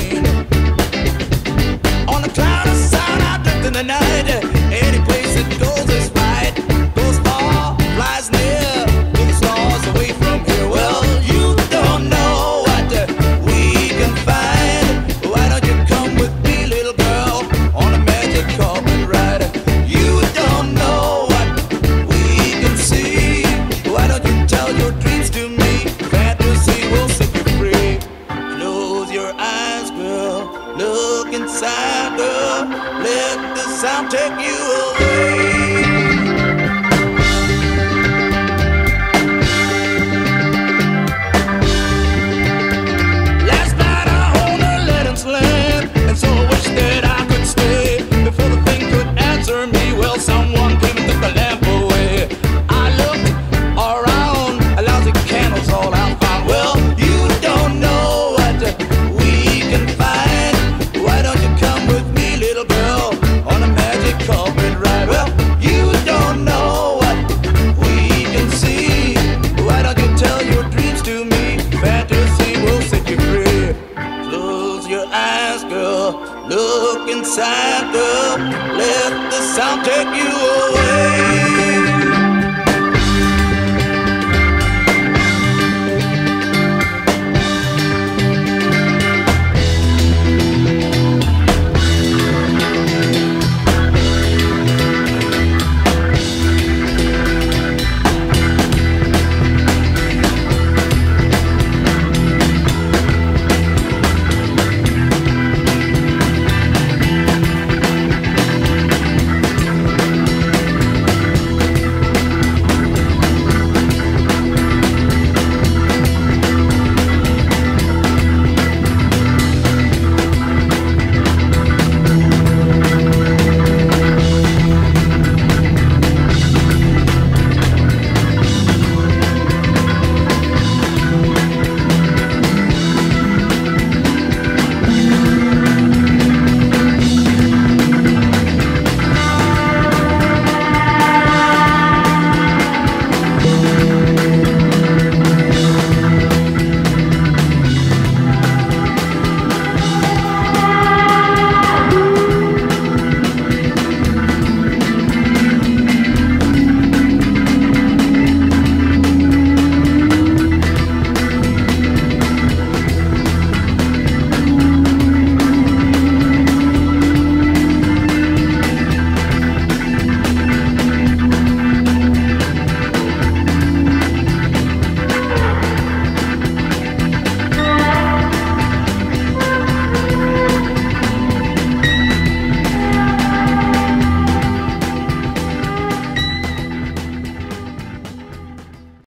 rain. On the cloud of sound, I drift in the night. Any place it goes is right. Goes far, flies near, to the stars away from here. Well, you don't know what we can find. Why don't you come with me, little girl, on a magic carpet ride? You don't know what we can see. Why don't you tell your dreams to me? Fantasy will set you free. Close your eyes, girl. Look inside, girl. Let the sound take you away. Last night I owned a Letton's land, and so I wish that I could stay. Before the thing could answer me, well, someone came and took the lamp away. I looked around, lousy candles all I found. Well, you don't know what we can find. Why don't you come with me, little girl, on a magic carpet ride? Well, you don't know what we can see. Why don't you tell your dreams to me? Fantasy will set you free. Close your eyes, girl. Look inside, girl. Let the sound take you away.